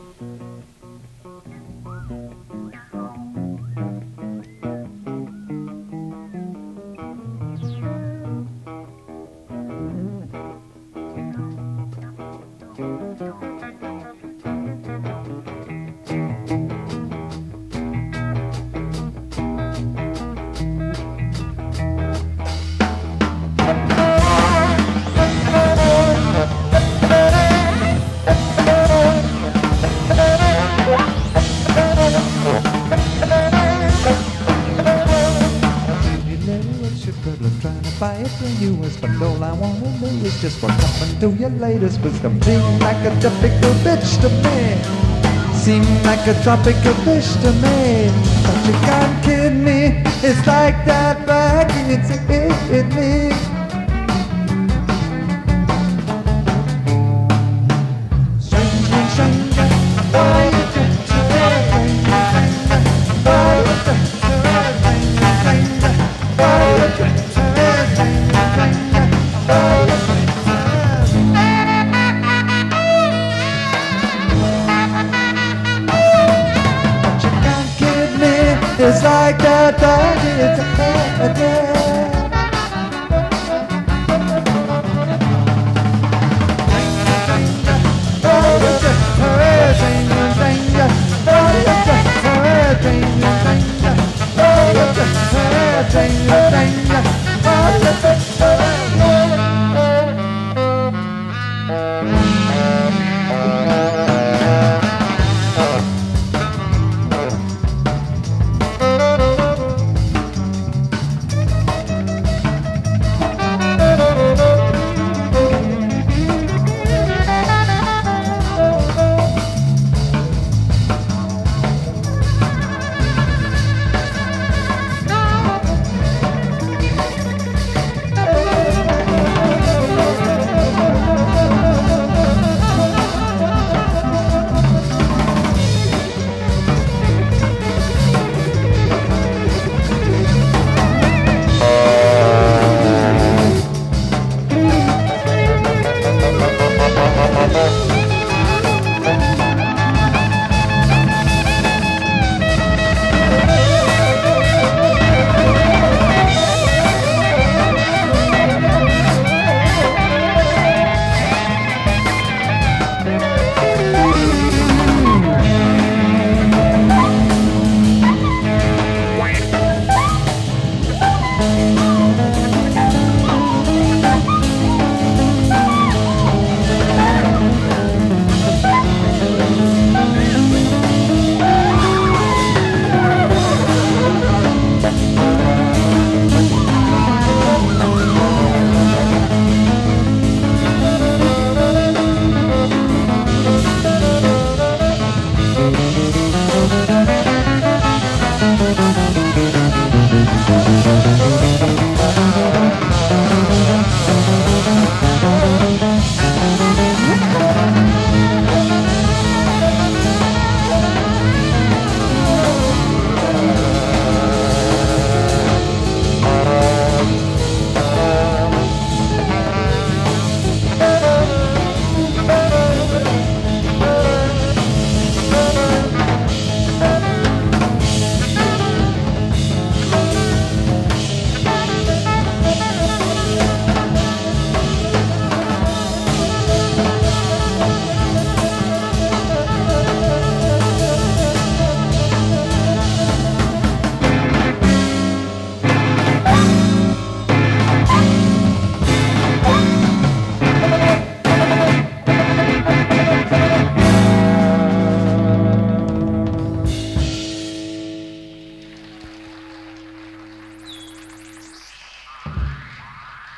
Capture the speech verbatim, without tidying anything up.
But all I wanna do is just walk up and do your latest wisdom. Seem like a tropical bitch to me. Seem like a tropical bitch to me. But you can't kid me. It's like that back it's it, it me. Stranger, stranger, why you doing to me? Why you doing to me? Stranger, why you doing to me? It's like that, that it's a